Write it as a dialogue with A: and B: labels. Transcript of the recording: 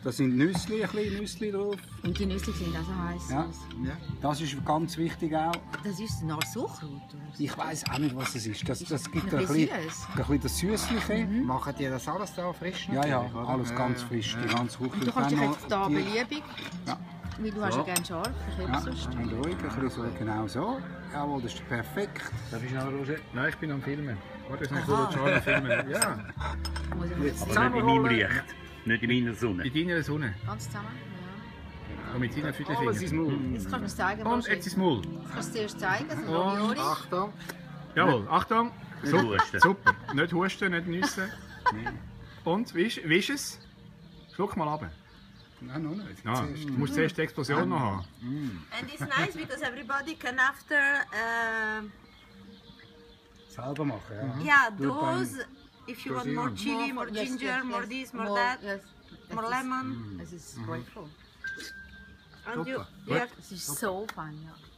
A: Da sind Nüssli, ein bisschen Nüssli drauf.
B: Und die Nüsse sind also heiß.
A: Ja. Das ist ganz wichtig auch.
B: Das ist eine Art Suchrut, oder?
A: Ich weiß auch nicht, was es ist. Das gibt
B: Ein
A: ein
B: bisschen
A: bisschen das Süßliche.
C: Machen die das alles da frisch?
A: Ja, ja,
C: natürlich, oder?
A: alles ganz frisch, die ganze Küche.
B: Und du kannst dich
A: Dann
B: jetzt da
A: noch die-
B: beliebig,
A: Ja.
B: weil du hast ja gerne scharf, ich
A: Ja,
B: habe sonst.
A: und ruhig, ein bisschen so, genau so. Jawohl, das ist perfekt.
C: Darf ich noch, Roger? Nein, ich bin am Filmen. Warte, ich muss
B: Aha.
C: schon filmen. Ja,
B: Muss ich jetzt
D: Aber nicht in meinem Licht, nicht in meiner Sonne.
C: in deiner Sonne.
B: ganz zusammen?
C: Und mit deinen
A: Alles
C: Viertelfingern.
A: ins Maul.
B: Ja. Jetzt kannst du mir sagen,
C: Und jetzt ist Maul.
B: Kannst du zuerst zeigen, so
C: Und
B: Ravioli.
C: Achtung. Jawohl, Achtung.
D: Nicht
C: Super,
D: husten.
C: super. Nicht husten, nicht nüssen. Und, wie ist es? Schluck mal ab.
A: Nein, noch nicht.
C: Ja, du musst zuerst die Explosion noch haben.
E: And it's nice because everybody can after,
A: Selber machen, ja.
E: yeah,
A: Do it by-
E: those, if you want more chili, more ginger, more this, more that,
B: Yes.
E: more lemon.
B: Es ist grateful.
E: And you,
A: Super.
E: yeah,
B: Es ist so fein, ja.